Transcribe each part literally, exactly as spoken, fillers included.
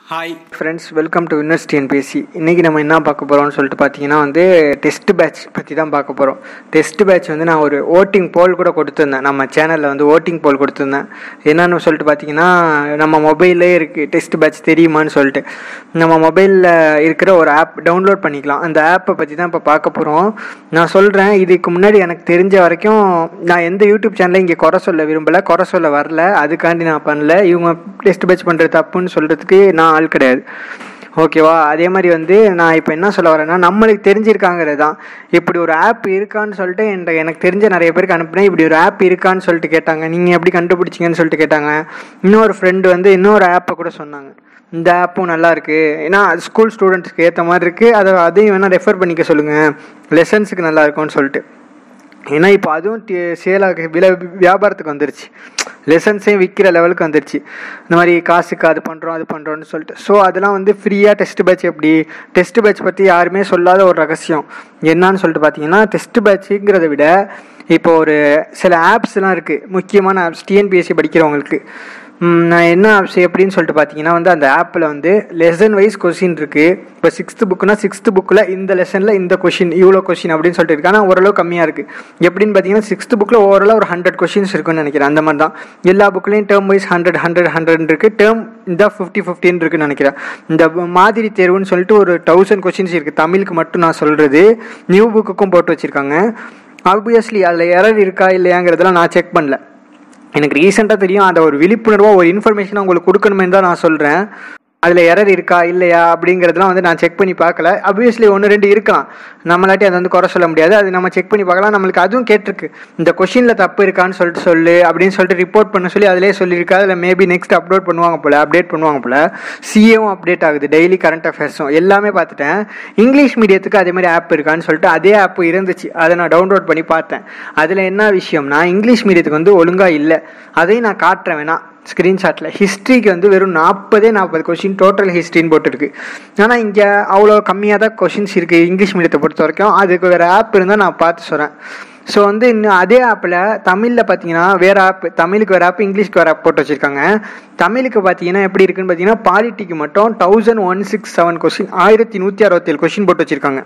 Hi friends, welcome to winners TNPSC. இன்றைக்கி நம்ம என்ன பார்க்க போகிறோம்னு சொல்லிட்டு பார்த்தீங்கன்னா வந்து டெஸ்ட் பேட்ச் பற்றி தான் பார்க்க போகிறோம். டெஸ்ட் பேட்ச் வந்து நான் ஒரு ஓட்டிங் போல் கூட கொடுத்துருந்தேன், நம்ம சேனலில் வந்து ஓட்டிங் போல் கொடுத்துருந்தேன். என்னன்னு சொல்லிட்டு பார்த்தீங்கன்னா, நம்ம மொபைல்லே இருக்குது டெஸ்ட் பேட்ச் தெரியுமான்னு சொல்லிட்டு. நம்ம மொபைலில் இருக்கிற ஒரு ஆப் டவுன்லோட் பண்ணிக்கலாம். அந்த ஆப்பை பற்றி தான் இப்போ பார்க்க போகிறோம். நான் சொல்கிறேன், இதுக்கு முன்னாடி எனக்கு தெரிஞ்ச வரைக்கும் நான் எந்த யூடியூப் சேனலில் இங்கே குறை சொல்ல விரும்பலை, குறை சொல்ல வரல, அதுக்காண்டி நான் பண்ணல. இவங்க டெஸ்ட் பேட்ச் பண்ணுறது தப்புன்னு சொல்கிறதுக்கு நான் ஆள் கிடையாது, ஓகேவா? அதே மாதிரி வந்து நான் இப்போ என்ன சொல்ல வரேன்னா, நம்மளுக்கு தெரிஞ்சிருக்காங்கிறது தான். இப்படி ஒரு ஆப் இருக்கான்னு சொல்லிட்டு என்கிட்ட எனக்கு தெரிஞ்ச நிறைய பேருக்கு அனுப்புனேன். இப்படி ஒரு ஆப் இருக்கான்னு சொல்லிட்டு கேட்டாங்க, நீங்கள் எப்படி கண்டுபிடிச்சிங்கன்னு சொல்லிட்டு கேட்டாங்க. இன்னொரு ஃப்ரெண்டு வந்து இன்னொரு ஆப்பை கூட சொன்னாங்க, இந்த ஆப்பும் நல்லா இருக்குது, ஏன்னா அது ஸ்கூல் ஸ்டூடெண்ட்ஸ்க்கு ஏற்ற மாதிரி இருக்குது, அதை அதையும் வேணால் ரெஃபர் பண்ணிக்க சொல்லுங்கள், லெசன்ஸுக்கு நல்லா இருக்கும்னு சொல்லிட்டு. ஏன்னா இப்போ அதுவும் சேலாக விலை வியாபாரத்துக்கு வந்துருச்சு, லெசன்ஸையும் விற்கிற லெவலுக்கு வந்துருச்சு. இந்த மாதிரி காசுக்கு அது பண்ணுறோம் அது பண்ணுறோன்னு சொல்லிட்டு. ஸோ அதெல்லாம் வந்து ஃப்ரீயாக டெஸ்ட் பேட்ச். எப்படி டெஸ்ட் பேட்ச் பற்றி யாருமே சொல்லாத ஒரு ரகசியம் என்னான்னு சொல்லிட்டு பார்த்தீங்கன்னா, டெஸ்ட் பேட்சுங்கிறத விட இப்போ ஒரு சில ஆப்ஸ்லாம் இருக்குது, முக்கியமான ஆப்ஸ் டிஎன்பிஎஸ்சி படிக்கிறவங்களுக்கு. நான் என்ன ஆப்ஸ் எப்படின்னு சொல்லிட்டு பார்த்தீங்கன்னா வந்து, அந்த ஆப்பில் வந்து லெசன் வைஸ் கொஷின் இருக்குது. இப்போ சிக்ஸ்த்து புக்குனா சிக்ஸ்த்து புக்கில் இந்த லெசனில் இந்த கொஷின் இவ்வளோ கொஷின் அப்படின்னு சொல்லிட்டு இருக்கு. ஆனால் ஓரளவு கம்மியாக இருக்குது. எப்படின்னு பார்த்தீங்கன்னா, சிக்ஸ்த்து புக்கில் ஓவராலாக ஒரு ஹண்ட்ரட் கொஷின்ஸ் இருக்குன்னு நினைக்கிறேன். அந்த மாதிரி தான் எல்லா புக்லேயும் term wise hundred hundred hundred இருக்குது. டேர்ம் இந்த ஃபிஃப்டி ஃபிஃப்டின் இருக்குன்னு நினைக்கிறேன். இந்த மாதிரி தேர்வுன்னு சொல்லிட்டு ஒரு தௌசண்ட் கொஷின்ஸ் இருக்குது. தமிழுக்கு மட்டும் நான் சொல்கிறது, நியூ புக்குக்கும் போட்டு வச்சுருக்காங்க. ஆப்வியஸ்லி அதில் எரர் இருக்கா இல்லையாங்கிறதெல்லாம் நான் செக் பண்ணல. எனக்கு ரீசெண்டாக தெரியும், அதை ஒரு விழிப்புணர்வாக ஒரு இன்ஃபர்மேஷனை உங்களுக்கு கொடுக்கணுமே தான் நான் சொல்கிறேன். அதில் எரர் இருக்கா இல்லையா அப்படிங்கிறதுலாம் வந்து நான் செக் பண்ணி பார்க்கல. ஆப்வியஸ்லி ஒன்று ரெண்டு இருக்கலாம், நம்மளாட்டி அதை வந்து குறை சொல்ல முடியாது. அது நம்ம செக் பண்ணி பார்க்கலாம். நம்மளுக்கு அதுவும் கேட்டிருக்கு, இந்த கொஷினில் தப்பு இருக்கான்னு சொல்லிட்டு சொல்லு அப்படின்னு சொல்லிட்டு ரிப்போர்ட் பண்ண சொல்லி அதிலே சொல்லியிருக்கா. அதில் மேபி நெக்ஸ்ட் அப்லோட் பண்ணுவாங்க போல், அப்டேட் பண்ணுவாங்க போல். சிஏவும் அப்டேட் ஆகுது, டெய்லி கரண்ட் அஃபேர்ஸும் எல்லாமே பார்த்துட்டேன். இங்கிலீஷ் மீடியத்துக்கு அதே மாதிரி ஆப் இருக்கான்னு சொல்லிட்டு அதே ஆப் இருந்துச்சு, அதை நான் டவுன்லோட் பண்ணி பார்த்தேன். அதில் என்ன விஷயம்னா, இங்கிலீஷ் மீடியத்துக்கு வந்து ஒழுங்காக இல்லை. அதையும் நான் காட்டுறேன் வேணா ஸ்க்ரீன்ஷாட்டில். ஹிஸ்ட்ரிக்கு வந்து வெறும் நாற்பதே நாற்பது கொஷின் டோட்டல் ஹிஸ்ட்ரின்னு போட்டுருக்கு. ஆனால் இங்கே அவ்வளோ கம்மியாக தான் கொஷின்ஸ் இருக்குது இங்கிலீஷ் மீடியத்தை பொறுத்த வரைக்கும். அதுக்கு வேறு ஆப் இருந்தால் நான் பார்த்து சொல்கிறேன். ஸோ வந்து இன்னும் அதே ஆப்பில் தமிழில் பார்த்தீங்கன்னா வேறு ஆப், தமிழுக்கு வேறு ஆப், இங்கிலீஷ்க்கு வேறு ஆப் போட்டு வச்சுருக்காங்க. தமிழுக்கு பார்த்தீங்கன்னா எப்படி இருக்குன்னு பார்த்தீங்கன்னா, பாலிட்டிக்கு மட்டும் thousand one six seven question ஆயிரத்தி நூற்றி அறுபத்தேழு கொஷின் போட்டு வச்சுருக்காங்க.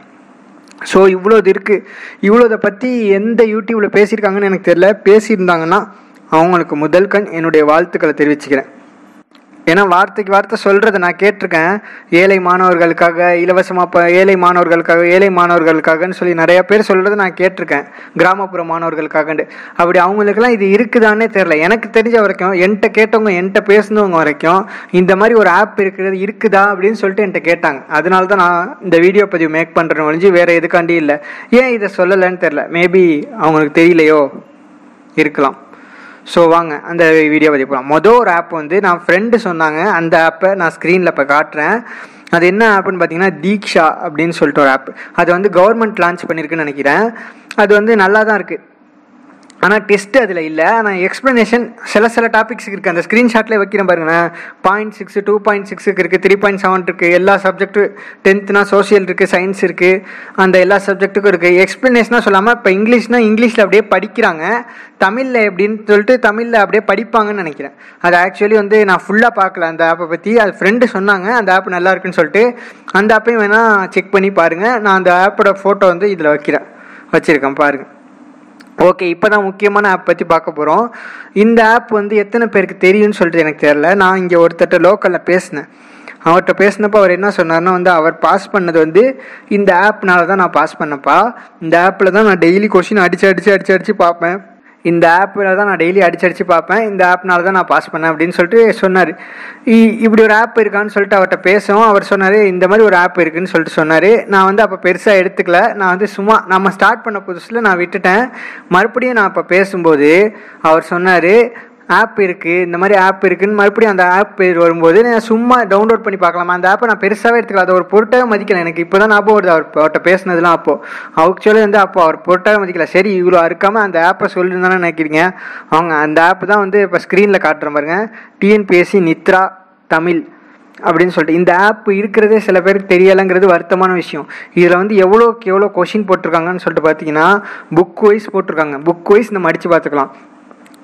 ஸோ இவ்வளோ இது இருக்குது. இவ்வளோதை பற்றி எந்த யூடியூப்பில் பேசியிருக்காங்கன்னு எனக்கு தெரியல. பேசியிருந்தாங்கன்னா அவங்களுக்கு முதல் கண் என்னுடைய வாழ்த்துக்களை தெரிவிச்சுக்கிறேன். ஏன்னா வார்த்தைக்கு வார்த்தை சொல்கிறத நான் கேட்டிருக்கேன். ஏழை மாணவர்களுக்காக இலவசமாக, இப்போ ஏழை மாணவர்களுக்காக ஏழை மாணவர்களுக்காகன்னு சொல்லி நிறையா பேர் சொல்கிறத நான் கேட்டிருக்கேன், கிராமப்புற மாணவர்களுக்காகண்டு. அப்படி அவங்களுக்கெல்லாம் இது இருக்குதானே தெரில. எனக்கு தெரிஞ்ச வரைக்கும் என்கிட்ட கேட்டவங்க, என்கிட்ட பேசினவங்க வரைக்கும் இந்த மாதிரி ஒரு ஆப் இருக்கிறது இருக்குதா அப்படின்னு சொல்லிட்டு என்கிட்ட கேட்டாங்க. அதனால தான் நான் இந்த வீடியோ பதிவு மேக் பண்ணுறேன்னு ஒழிஞ்சு வேறு எதுக்காண்டி இல்லை. ஏன் இதை சொல்லலைன்னு தெரில, மேபி அவங்களுக்கு தெரியலையோ இருக்கலாம். ஸோ வாங்க அந்த வீடியோ பற்றி போகலாம். மொதல் ஒரு ஆப் வந்து நான் ஃப்ரெண்டு சொன்னாங்க, அந்த ஆப்பை நான் ஸ்க்ரீனில் இப்போ காட்டுறேன். அது என்ன ஆப்புன்னு பார்த்தீங்கன்னா, தீக்ஷா அப்படின்னு சொல்லிட்டு ஒரு ஆப். அது வந்து கவர்மெண்ட் லான்ச் பண்ணியிருக்குன்னு நினைக்கிறேன். அது வந்து நல்லா தான் இருக்குது. ஆனால் டெஸ்ட்டு அதில் இல்லை. ஆனால் எக்ஸ்ப்ளனேஷன் சில சில டாபிக்ஸுக்கு இருக்குது. அந்த ஸ்க்ரீன்ஷாட்டில் வைக்கிறேன் பாருங்களேன். பாயிண்ட் சிக்ஸ் டூ பாயிண்ட் சிக்ஸுக்கு இருக்குது, த்ரீ பாயிண்ட் செவன் இருக்குது. எல்லா சப்ஜெக்ட்டு டென்த்துனா சோசியல் இருக்குது, சயின்ஸ் இருக்குது, அந்த எல்லா சப்ஜெக்ட்டுக்கும் இருக்குது. எக்ஸ்ப்ளனேஷனாக சொல்லாமல் இப்போ இங்கிலீஷ்னால் இங்கிலீஷில் அப்படியே படிக்கிறாங்க, தமிழில் எப்படின்னு சொல்லிட்டு தமிழில் அப்படியே படிப்பாங்கன்னு நினைக்கிறேன். அது ஆக்சுவலி வந்து நான் ஃபுல்லாக பார்க்கல அந்த ஆப்பை பற்றி. அது ஃப்ரெண்டு சொன்னாங்க அந்த ஆப் நல்லா இருக்குன்னு சொல்லிட்டு. அந்த ஆப்பையும் வேணால் செக் பண்ணி பாருங்கள். நான் அந்த ஆப்போட ஃபோட்டோ வந்து இதில் வைக்கிறேன், வச்சுருக்கேன் பாருங்கள். ஓகே, இப்போ தான் முக்கியமான ஆப் பற்றி பார்க்க போகிறோம். இந்த ஆப் வந்து எத்தனை பேருக்கு தெரியும்னு சொல்லிட்டு எனக்கு தெரியல. நான் இங்கே ஒருத்தட்ட லோக்கலில் பேசினேன். அவர்கிட்ட பேசினப்போ அவர் என்ன சொன்னார்னா வந்து, அவர் பாஸ் பண்ணது வந்து இந்த ஆப்னால தான் நான் பாஸ் பண்ணப்பா, இந்த ஆப்பில் தான் நான் டெய்லி கொஷின் அடித்து அடித்து அடித்து அடித்து பார்ப்பேன், இந்த ஆப்பில் தான் நான் டெய்லி அடிச்சு அடிச்சு பார்ப்பேன், இந்த ஆப்னால தான் நான் பாஸ் பண்ணேன் அப்படின்னு சொல்லிட்டு சொன்னார். இப்படி ஒரு ஆப் இருக்கான்னு சொல்லிட்டு அவர்கிட்ட பேசவும் அவர் சொன்னார், இந்த மாதிரி ஒரு ஆப் இருக்குன்னு சொல்லிட்டு சொன்னார். நான் வந்து அப்போ பெருசாக எடுத்துக்கல. நான் வந்து சும்மா நம்ம ஸ்டார்ட் பண்ண புதுசில் நான் விட்டுட்டேன். மறுபடியும் நான் அப்போ பேசும்போது அவர் சொன்னார், ஆப் இருக்குது, இந்த மாதிரி ஆப் இருக்குதுன்னு. மறுபடியும் அந்த ஆப் பேர் வரும்போது நான் சும்மா டவுன்லோட் பண்ணி பார்க்கலாமா, அந்த ஆப்பை நான் பெருசாகவே எடுத்துக்கல, அதை ஒரு பொருட்டாகவே மதிக்கலை. எனக்கு இப்போ தான் ஞாபகம் வருது அவர் அவர்கிட்ட பேசினதுலாம். அப்போது ஆக்சுவலி வந்து அப்போ அவர் பொருட்டாகவே மதிக்கல. சரி இவ்வளோ இருக்காமல் அந்த ஆப்பை சொல்லியிருந்தானே நினைக்கிறீங்க. அவங்க அந்த ஆப் தான் வந்து இப்போ ஸ்க்ரீனில் காட்டுற பாருங்க, டிஎன்பிஎஸ்சி நித்ரா தமிழ் அப்படின்னு சொல்லிட்டு. இந்த ஆப் இருக்கிறதே சில பேருக்கு தெரியலைங்கிறது வருத்தமான விஷயம். இதில் வந்து எவ்வளோக்கு எவ்வளோ கொஷின் போட்டிருக்காங்கன்னு சொல்லிட்டு பார்த்தீங்கன்னா, புக் வைஸ் போட்டிருக்காங்க. புக் வைஸ் நம்ம அடித்து பார்த்துக்கலாம்.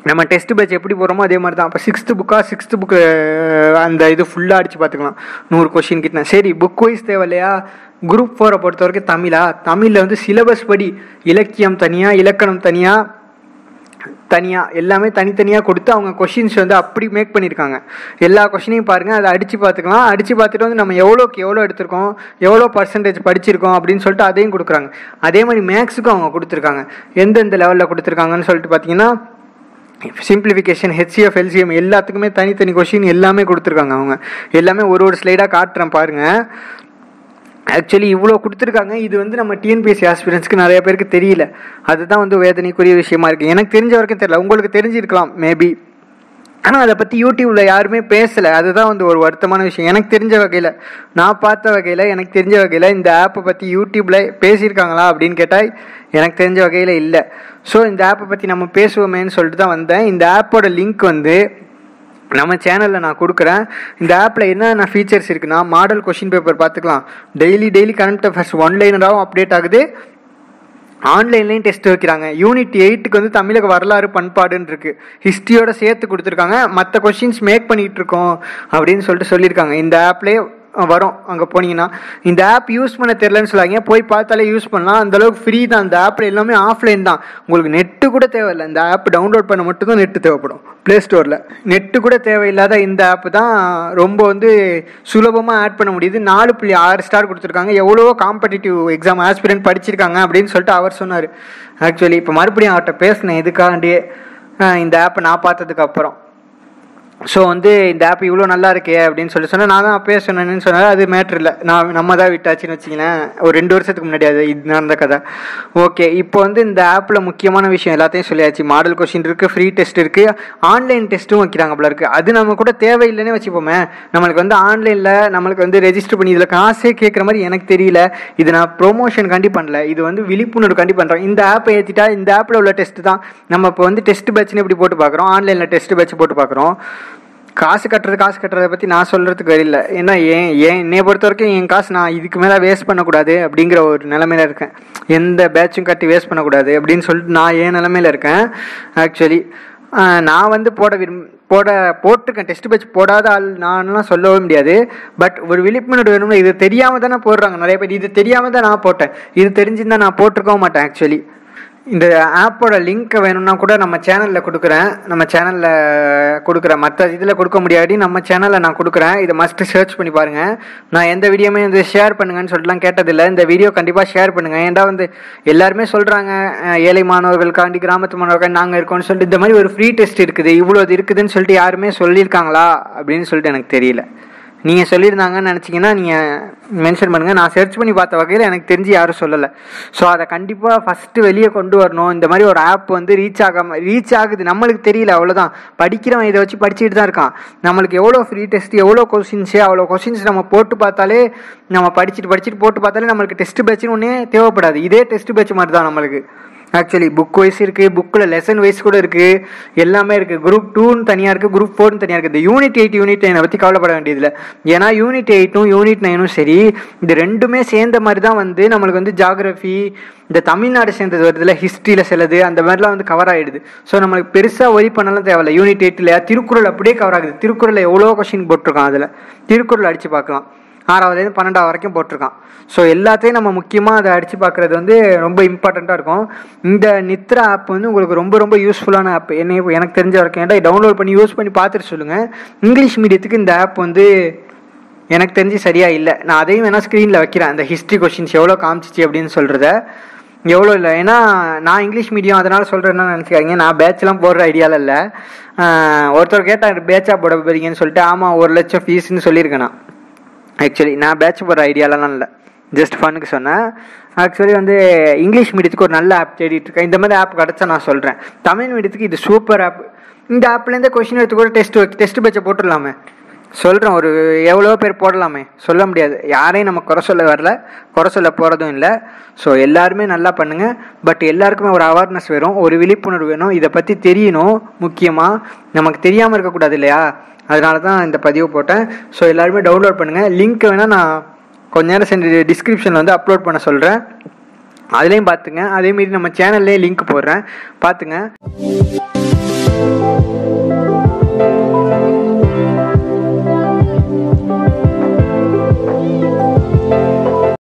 நம்ம டெஸ்ட் பேட்ச் எப்படி போகிறோமோ அதே மாதிரி தான். அப்போ சிக்ஸ்த்து புக்காக சிக்ஸ்த்து புக்கு அந்த இது ஃபுல்லாக அடித்து பார்த்துக்கலாம், நூறு கொஷின் கிட்ட. சரி, புக் வைஸ் தேவை இல்லையா? குரூப் ஃபோரை பொறுத்த வரைக்கும் தமிழா, தமிழில் வந்து சிலபஸ் படி இலக்கியம் தனியாக, இலக்கணம் தனியாக, தனியாக எல்லாமே தனித்தனியாக கொடுத்து அவங்க கொஷின்ஸ் வந்து அப்படி மேக் பண்ணியிருக்காங்க. எல்லா கொஷினையும் பாருங்கள், அதை அடித்து பார்த்துக்கலாம். அடித்து பார்த்துட்டு வந்து நம்ம எவ்வளோக்கு எவ்வளோ எடுத்திருக்கோம், எவ்வளோ பர்சன்டேஜ் படிச்சிருக்கோம் அப்படின்னு சொல்லிட்டு அதையும் கொடுக்குறாங்க. அதே மாதிரி மேக்ஸுக்கும் அவங்க கொடுத்துருக்காங்க, எந்தெந்த லெவலில் கொடுத்துருக்காங்கன்னு சொல்லிட்டு பார்த்தீங்கன்னா சிம்பிளிஃபிகேஷன், ஹெச்சிஎஃப், எல்சிஎம் எல்லாத்துக்குமே தனித்தனி கொஷின் எல்லாமே கொடுத்துருக்காங்க. அவங்க எல்லாமே ஒரு ஒரு ஸ்லைடாக காட்டுறேன் பாருங்கள். ஆக்சுவலி இவ்வளோ கொடுத்துருக்காங்க. இது வந்து நம்ம டிஎன்பிஎஸ்சி ஆஸ்பிரன்ஸ்க்கு நிறைய பேருக்கு தெரியல. அதுதான் வந்து வேதனைக்குரிய விஷயமா இருக்குது. எனக்கு தெரிஞ்ச வரைக்கும் தெரியல, உங்களுக்கு தெரிஞ்சிருக்கலாம் மேபி. ஆனால் அதை பற்றி யூடியூப்பில் யாருமே பேசலை. அதுதான் வந்து ஒரு வருத்தமான விஷயம். எனக்கு தெரிஞ்ச வகையில், நான் பார்த்த வகையில், எனக்கு தெரிஞ்ச வகையில் இந்த ஆப்பை பற்றி யூடியூப்பில் பேசியிருக்காங்களா அப்படின்னு கேட்டால் எனக்கு தெரிஞ்ச வகையில் இல்லை. ஸோ இந்த ஆப்பை பற்றி நம்ம பேசுவோமேன்னு சொல்லிட்டு தான் வந்தேன். இந்த ஆப்போட லிங்க் வந்து நம்ம சேனலில் நான் கொடுக்குறேன். இந்த ஆப்பில் என்னென்ன ஃபீச்சர்ஸ் இருக்குன்னா, மாடல் கொஷின் பேப்பர் பார்த்துக்கலாம், டெய்லி டெய்லி கரண்ட் அஃபேர்ஸ் ஒன்லைனராகவும் அப்டேட் ஆகுது, ஆன்லைன்லேயும் டெஸ்ட் வைக்கிறாங்க. யூனிட் எயிட்டுக்கு வந்து தமிழக வரலாறு பண்பாடுன்னு இருக்குது, ஹிஸ்ட்ரியோட சேர்த்து கொடுத்துருக்காங்க. மற்ற கொஷின்ஸ் மேக் பண்ணிகிட்டு இருக்கோம் அப்படின்னு சொல்லிட்டு சொல்லியிருக்காங்க. இந்த ஆப்லேயே வரும், அங்கே போனீங்கன்னா. இந்த ஆப் யூஸ் பண்ண தெரிலன்னு சொல்லாங்க, போய் பார்த்தாலே யூஸ் பண்ணலாம். அந்தளவுக்கு ஃப்ரீ தான். இந்த ஆப்பில் எல்லாமே ஆஃப்லைன் தான், உங்களுக்கு நெட்டு கூட தேவையில்லை. இந்த ஆப் டவுன்லோட் பண்ண மட்டும்தான் நெட்டு தேவைப்படும் ப்ளே ஸ்டோரில். நெட்டு கூட தேவையில்லாத இந்த ஆப் தான் ரொம்ப வந்து சுலபமாக ஆட் பண்ண முடியுது. நாலு புள்ளி ஆறு ஸ்டார் கொடுத்துருக்காங்க. எவ்வளவோ காம்படிட்டிவ் எக்ஸாம் ஆஸ்பிரண்ட் படிச்சிருக்காங்க அப்படின்னு சொல்லிட்டு அவர் சொன்னார். ஆக்சுவலி இப்போ மறுபடியும் அவர்கிட்ட பேசினேன் இதுக்காண்டியே, இந்த ஆப்பை நான் பார்த்ததுக்கப்புறம். ஸோ வந்து இந்த ஆப் இவ்வளோ நல்லா இருக்கே அப்படின்னு சொல்லி சொன்னால், நான் தான் அப்பயே சொன்னேன்னு சொன்னால் அது மேட்ரு இல்லை, நான் நம்ம தான் விட்டாச்சுன்னு வச்சிங்களேன். ஒரு ரெண்டு வருஷத்துக்கு முன்னாடி அது இது நடந்த கதை. ஓகே, இப்போ வந்து இந்த ஆப்பில் முக்கியமான விஷயம் எல்லாத்தையும் சொல்லியாச்சு. மாடல் கொஷின் இருக்குது, ஃப்ரீ டெஸ்ட் இருக்குது, ஆன்லைன் டெஸ்ட்டும் வைக்கிறாங்க போல இருக்குது. அது நம்ம கூட தேவையில்லைன்னே வச்சுப்போமே. நம்மளுக்கு வந்து ஆன்லைனில் நம்மளுக்கு வந்து ரெஜிஸ்டர் பண்ணி இதில் காசே கேட்குற மாதிரி எனக்கு தெரியல. இது நான் ப்ரொமோஷனுக்காண்டி பண்ணல, இது வந்து விழிப்புணர்வுக்காண்டி பண்ணுறேன். இந்த ஆப்பை ஏற்றிட்டா இந்த ஆப்பில் உள்ள டெஸ்ட் தான் நம்ம இப்போ வந்து டெஸ்ட் பேட்ச்னு இப்படி போட்டு பார்க்குறோம், ஆன்லைனில் டெஸ்ட் பேட்ச் போட்டு பார்க்குறோம். காசு கட்டுறது காசு கட்டுறதை பற்றி நான் சொல்கிறதுக்கு வரையில்லை. ஏன்னா ஏன் ஏன் என்னையை பொறுத்த வரைக்கும் என் காசு நான் இதுக்கு மேலே வேஸ்ட் பண்ணக்கூடாது அப்படிங்கிற ஒரு நிலமையில இருக்கேன். எந்த பேட்சும் கட்டி வேஸ்ட் பண்ணக்கூடாது அப்படின்னு சொல்லிட்டு நான் ஏன் நிலமையில இருக்கேன். ஆக்சுவலி நான் வந்து போட விரும்ப போட போட்டிருக்கேன். டெஸ்ட் பேட்ச் போடாத ஆள் நான்லாம் சொல்லவே முடியாது. பட் ஒரு விழிப்புணர்வு வேணும்னா, இது தெரியாமல் தானே போடுறாங்க நிறைய பேர். இது தெரியாமல் தான் நான் போட்டேன், இது தெரிஞ்சிருந்தால் நான் போட்டிருக்கவும் மாட்டேன். ஆக்சுவலி இந்த ஆப்போட லிங்க்கை வேணும்னா கூட நம்ம சேனலில் கொடுக்குறேன். நம்ம சேனலில் கொடுக்குறேன், மற்ற இதில் கொடுக்க முடியாடி நம்ம சேனலில் நான் கொடுக்குறேன். இதை மஸ்ட்டு சர்ச் பண்ணி பாருங்கள். நான் எந்த வீடியோமே வந்து ஷேர் பண்ணுங்கன்னு சொல்லிட்டுலாம் கேட்டதில்லை. இந்த வீடியோ கண்டிப்பாக ஷேர் பண்ணுங்கள். ஏன்டா வந்து எல்லாருமே சொல்கிறாங்க ஏழை மாணவர்களுக்காண்டி, கிராமத்து மாணவர்களுக்காண்டி நாங்கள் இருக்கோம்னு சொல்லிட்டு, இந்த மாதிரி ஒரு ஃப்ரீ டெஸ்ட் இருக்குது, இவ்வளோ இது இருக்குதுன்னு சொல்லிட்டு யாருமே சொல்லியிருக்காங்களா அப்படின்னு சொல்லிட்டு எனக்கு தெரியல. நீங்கள் சொல்லியிருந்தாங்கன்னு நினச்சிங்கன்னா நீங்கள் மென்ஷன் பண்ணுங்கள். நான் சர்ச் பண்ணி பார்த்த வகையில் எனக்கு தெரிஞ்சு யாரும் சொல்லலை. ஸோ அதை கண்டிப்பாக ஃபஸ்ட்டு வெளியே கொண்டு வரணும். இந்த மாதிரி ஒரு ஆப் வந்து ரீச் ஆகாமல் ரீச் ஆகுது, நம்மளுக்கு தெரியல, அவ்வளோதான். படிக்கிறவன் இதை வச்சு படிச்சுட்டு தான் இருக்கான். நம்மளுக்கு எவ்வளோ ஃப்ரீ டெஸ்ட், எவ்வளோ கொஸ்டின்ஸு, அவ்வளோ கொஸ்டின்ஸ் நம்ம போட்டு பார்த்தாலே, நம்ம படிச்சுட்டு படிச்சுட்டு போட்டு பார்த்தாலே நம்மளுக்கு டெஸ்ட் பேட்சுன்னு ஒன்றே தேவைப்படாது. இதே டெஸ்ட் பேட்ச் மாதிரி தான் நம்மளுக்கு. ஆக்சுவலி புக் வைஸ் இருக்குது, புக்கில் லெசன் வைஸ் கூட இருக்குது, எல்லாமே இருக்குது. குரூப் டூன்னு தனியாக இருக்குது, குரூப் ஃபோர்னு தனியாக இருக்குது. இந்த யூனிட் எயிட் யூனிட் நைனை பற்றி கவலைப்பட வேண்டியதில்லை. ஏன்னா யூனிட் எயிட்டும் யூனிட் நைனும் சரி, இது ரெண்டுமே சேர்ந்த மாதிரி தான் வந்து நம்மளுக்கு வந்து ஜாகிரஃபி, இந்த தமிழ்நாடு சேர்ந்தது வருதுல, ஹிஸ்ட்ரியில் சிலது அந்த மாதிரிலாம் வந்து கவர் ஆகிடுது. ஸோ நம்மளுக்கு பெருசாக ஒரி பண்ணலாம் தேவையில்லை. யூனிட் எயிட்டில் திருக்குறள் அப்படியே கவர் ஆகுது. திருக்குறளில் எவ்வளோ கொஸ்டின் போட்டிருக்கான், அதில் திருக்குறள் அடித்து பார்க்கலாம். ஆறாவதுலேருந்து பன்னெண்டாவது வரைக்கும் போட்டிருக்கான். ஸோ எல்லாத்தையும் நம்ம முக்கியமாக அதை அடித்து பார்க்குறது வந்து ரொம்ப இம்பார்ட்டண்ட்டாக இருக்கும். இந்த நித்ரா ஆப் வந்து உங்களுக்கு ரொம்ப ரொம்ப யூஸ்ஃபுல்லான ஆப். என்ன எனக்கு தெரிஞ்ச வரைக்கும் ஏன்டா டவுன்லோட் பண்ணி யூஸ் பண்ணி பார்த்துட்டு சொல்லுங்கள். இங்கிலீஷ் மீடியத்துக்கு இந்த ஆப் வந்து எனக்கு தெரிஞ்சு சரியாக இல்லை. நான் அதையும் வேணால் ஸ்க்ரீனில் வைக்கிறேன், அந்த ஹிஸ்ட்ரி கொஷின்ஸ் எவ்வளோ காமிச்சிச்சு அப்படின்னு சொல்கிறத. எவ்வளோ இல்லை, ஏன்னா நான் இங்கிலீஷ் மீடியம் அதனால் சொல்கிறேன்னு நினச்சிக்காதீங்க. நான் பேட்ச்லாம் போடுற ஐடியாவில் இல்லை. ஒருத்தர் கேட்டால் பேட்சாக போட போகிறீங்கன்னு சொல்லிட்டு, ஆமாம் ஒரு லட்சம் ஃபீஸ்ன்னு சொல்லியிருக்கேன் நான். ஆக்சுவலி நான் பேட்ச் போடுற ஐடியாலலாம் இல்லை, ஜஸ்ட் ஃபனுக்கு சொன்னேன். ஆக்சுவலி வந்து இங்கிலீஷ் மீடியத்துக்கு ஒரு நல்ல ஆப் தேடிட்டு இருக்கேன். இந்த மாதிரி ஆப் கிடச்சா நான் சொல்கிறேன். தமிழ் மீடியத்துக்கு இது சூப்பர் ஆப். இந்த ஆப்லேருந்தே கொஷின் எடுத்து கூட டெஸ்ட் டெஸ்ட் பேட்சை போட்டுடலாமே சொல்கிறேன். ஒரு எவ்வளோ பேர் போடலாமே, சொல்ல முடியாது. யாரையும் நம்ம குறை சொல்ல வரல, குறை சொல்ல போகிறதும் இல்லை. ஸோ எல்லாருமே நல்லா பண்ணுங்கள். பட் எல்லாருக்குமே ஒரு அவேர்னஸ் வேணும், ஒரு விழிப்புணர்வு வேணும். இதை பற்றி தெரியணும். முக்கியமாக நமக்கு தெரியாமல் இருக்கக்கூடாது இல்லையா, அதனால தான் இந்த பதிவு போட்டேன். ஸோ எல்லாருமே டவுன்லோட் பண்ணுங்கள். லிங்க் வேணால் நான் கொஞ்ச நேரம் சென்று டிஸ்கிரிப்ஷனில் வந்து அப்லோட் பண்ண சொல்கிறேன், அதுலேயும் பார்த்துங்க. அதேமாரி நம்ம சேனல்லேயே லிங்க் போடுறேன், பார்த்துங்க.